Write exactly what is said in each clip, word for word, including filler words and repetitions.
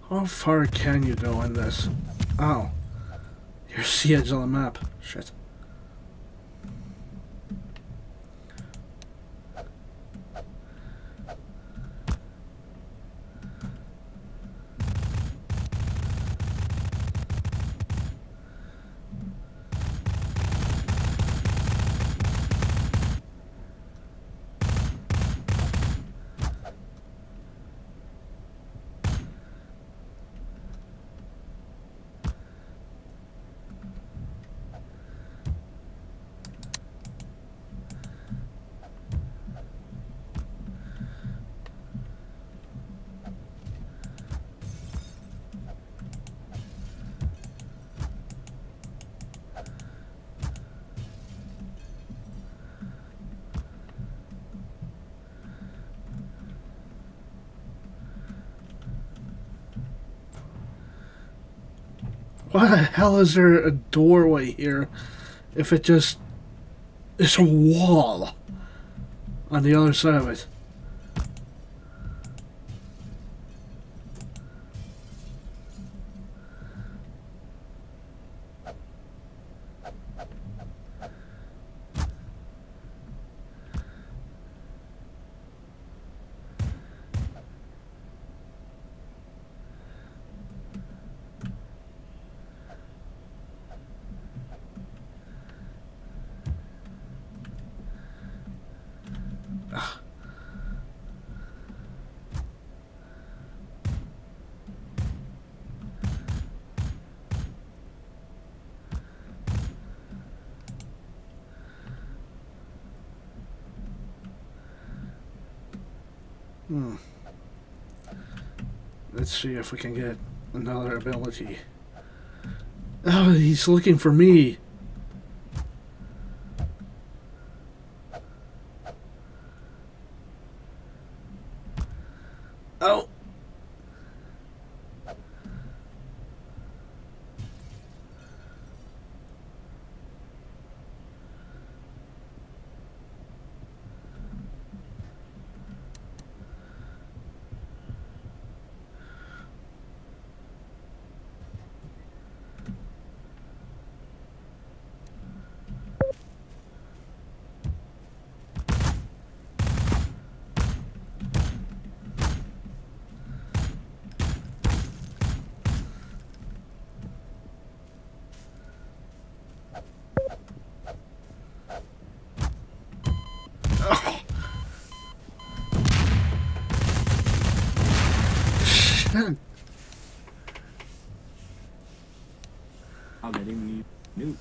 How far can you go in this? Oh. Here's the edge on the map. Shit. Why the hell is there a doorway here if it just is a wall on the other side of it? Hmm. Let's see if we can get another ability. Oh, he's looking for me. Oh. I'm letting me nuke.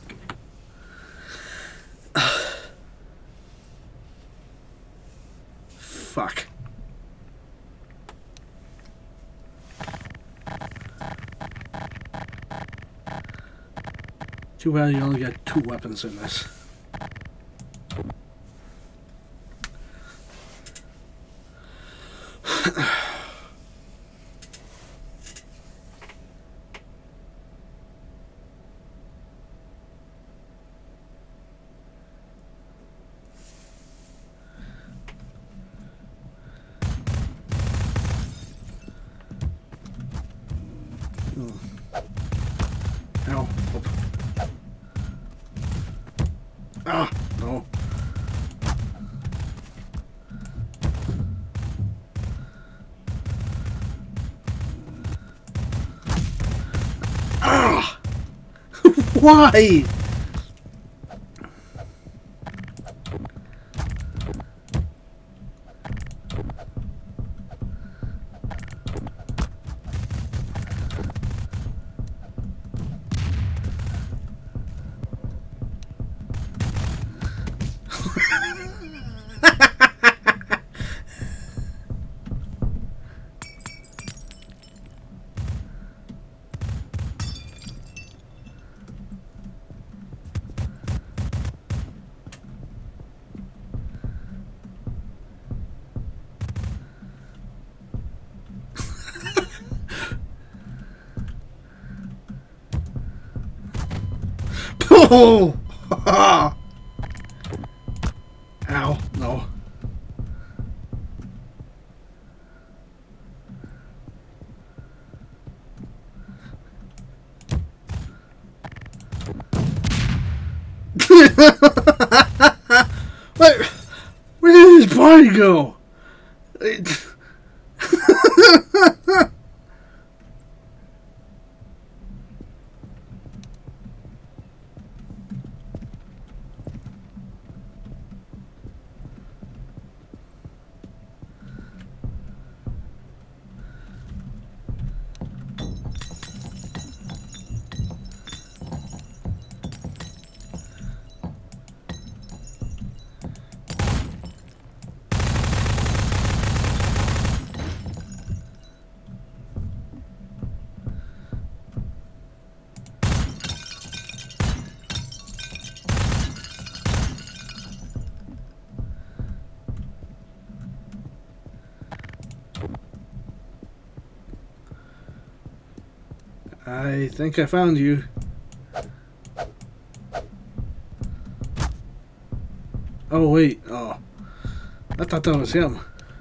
Fuck. Too bad you only got two weapons in this. Ow. Ah, no. Ah! Why? Oh! Ow, no. What? Where did his body go? It... I think I found you. Oh wait, oh. I thought that was him.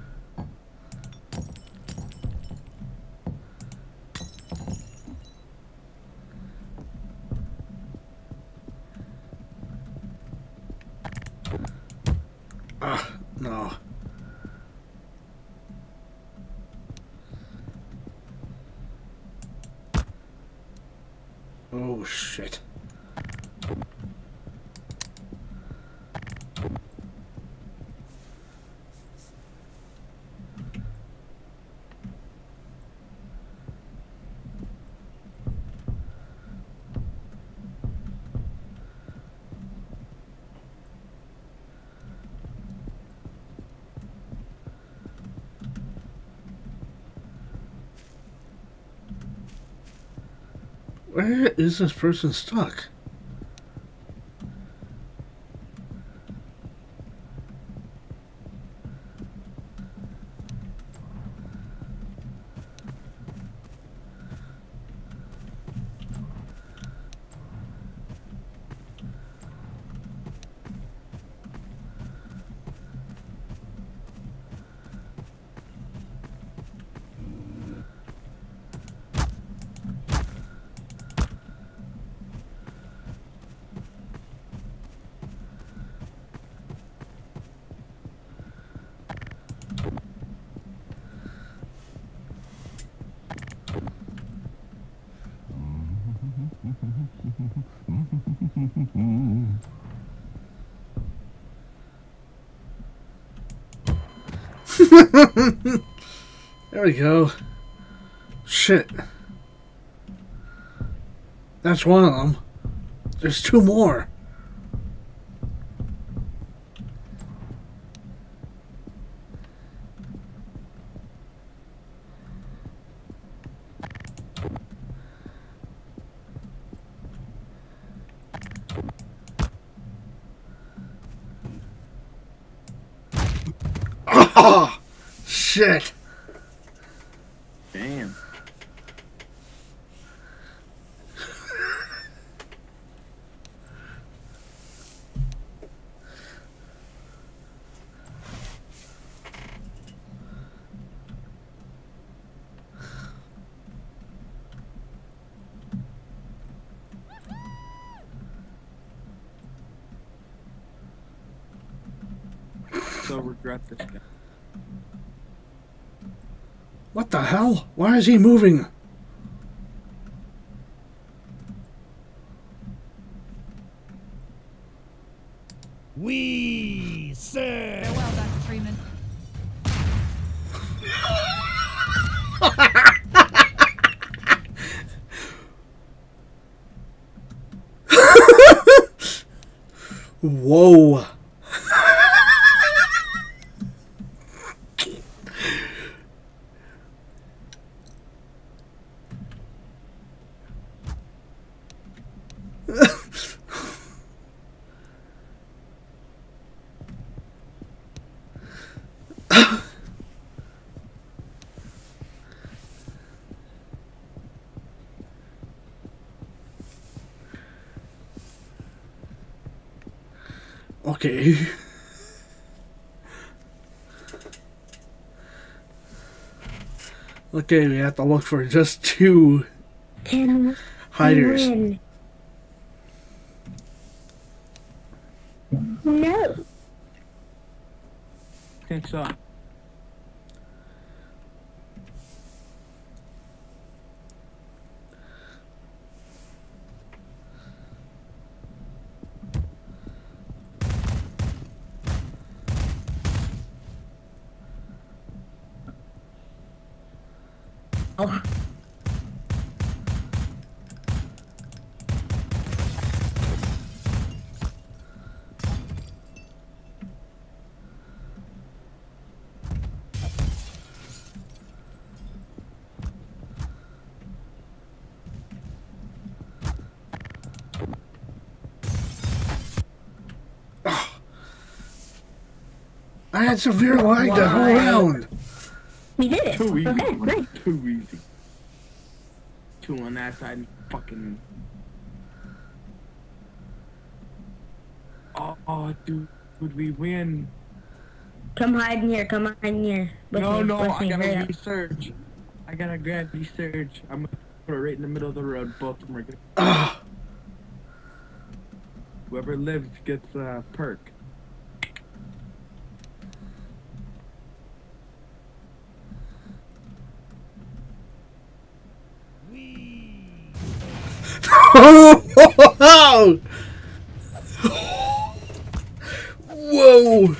Ah, no. Oh shit. Where is this person stuck? There we go. Shit. That's one of them. There's two more. Oh, shit. Damn. So regret this guy. What the hell? Why is he moving? We say. Farewell, Doctor Freeman. Whoa. Okay. Okay, we have to look for just two Animal. hiders. Win. think so. Oh. I had severe lag the whole round. We did it. Too easy. Okay, great. Too easy. Two on that side and fucking. Oh, oh dude, would we win? Come hide in here. Come hide in here. With no, me, no, with I me, hurry gotta up. research. I gotta grab research. I'm gonna put it right in the middle of the road. Both of them are gonna. Ah. Whoever lives gets a perk. Oh! Whoa!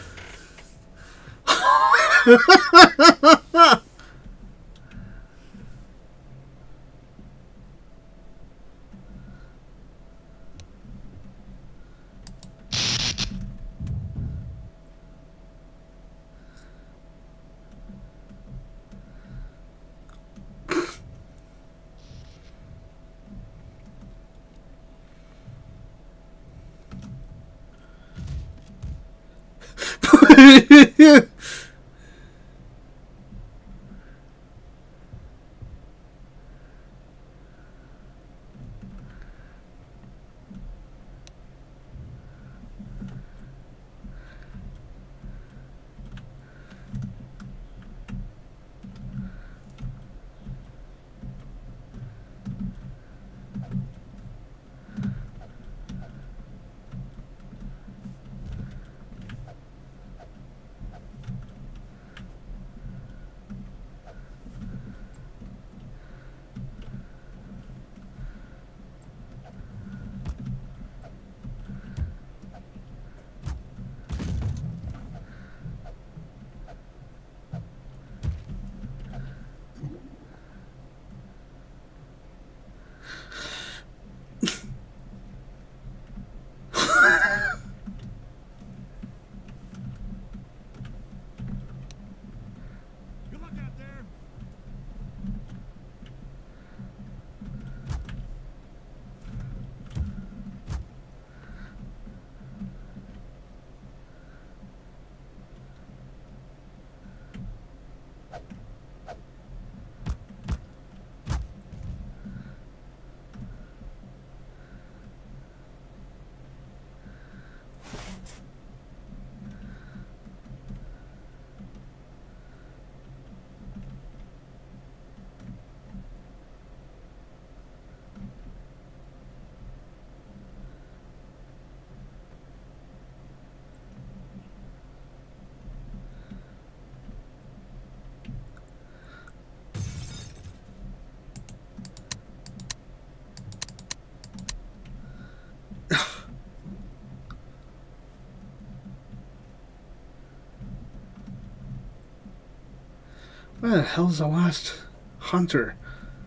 Where the hell's the last hunter?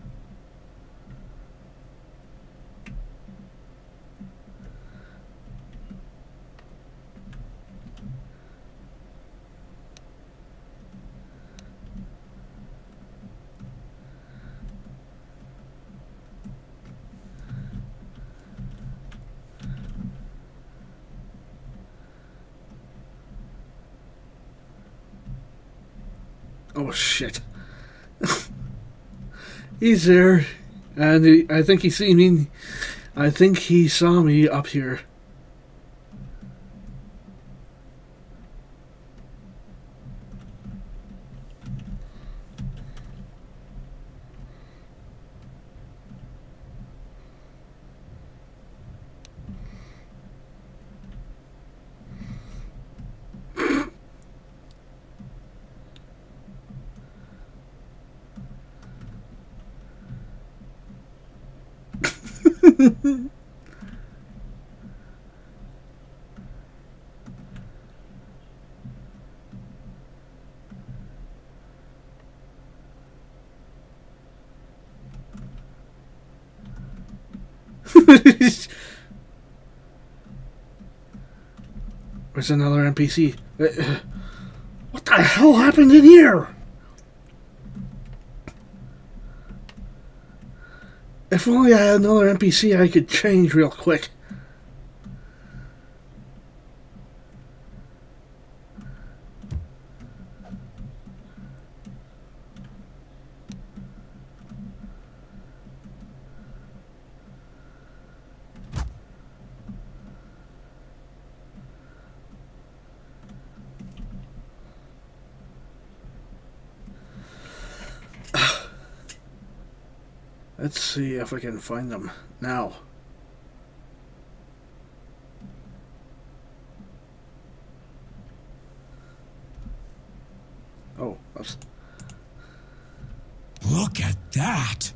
Oh shit. He's there. And he, I think he see me. I think he saw me up here. There's another N P C. What the hell happened in here? If only I had another N P C I could change real quick. Let's see if I can find them now. Oh, that's... Look at that!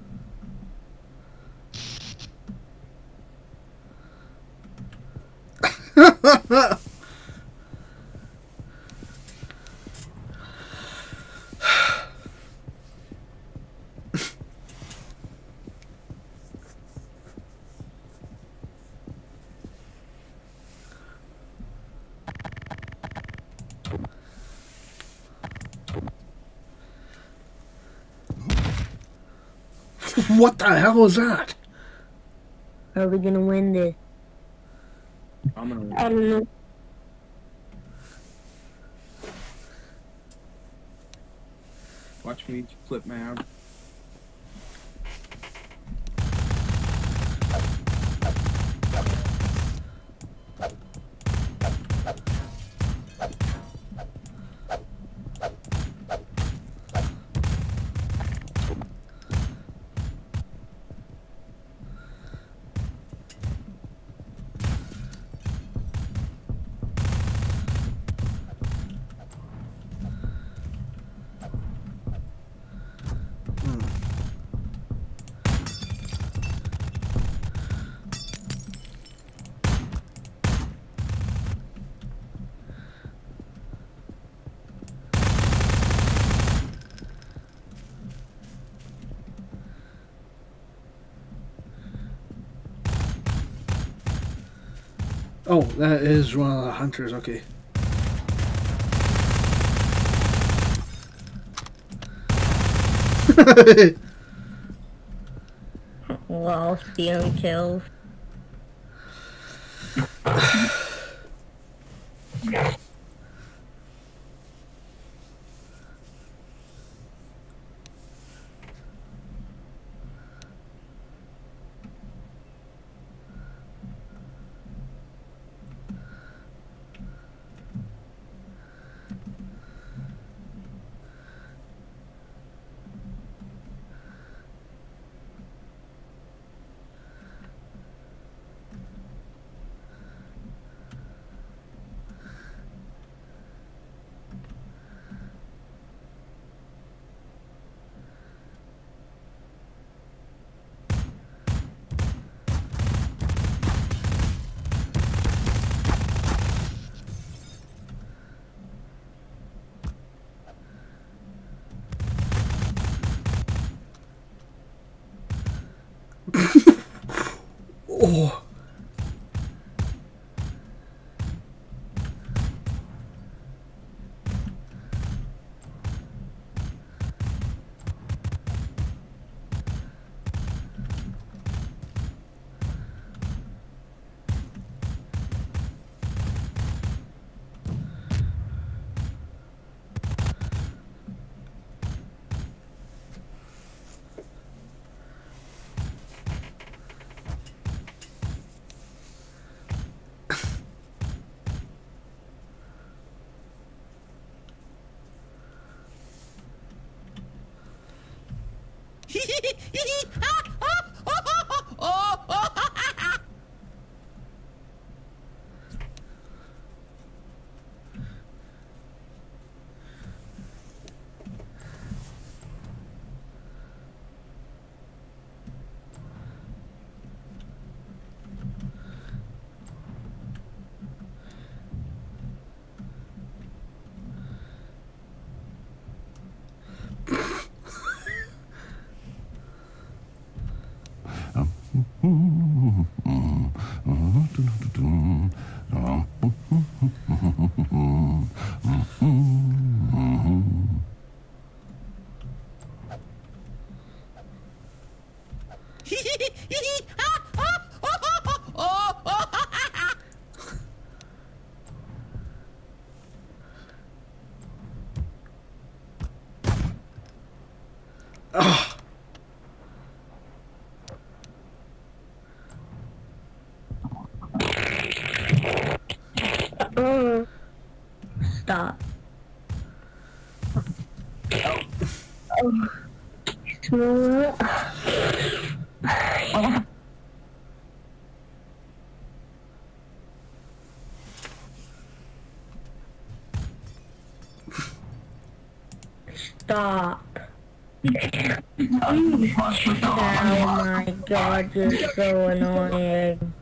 What the hell was that? Are we gonna win this? I'm gonna. I don't know. Watch me flip my arm. Oh, that is one of the hunters, okay. Well, stealing kills. Oh. Oh. Uh, stop. Oh, smell it. Stop. Oh my god, you're so annoying.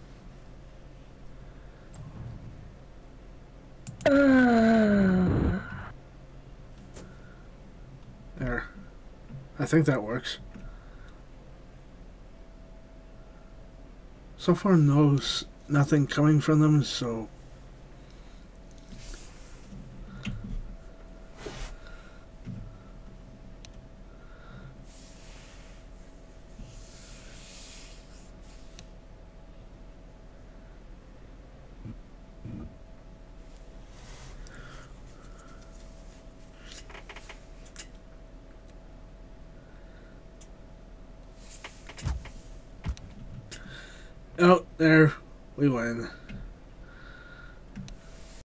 There. I think that works. So far, no, s- nothing coming from them, so... Oh, there. We win.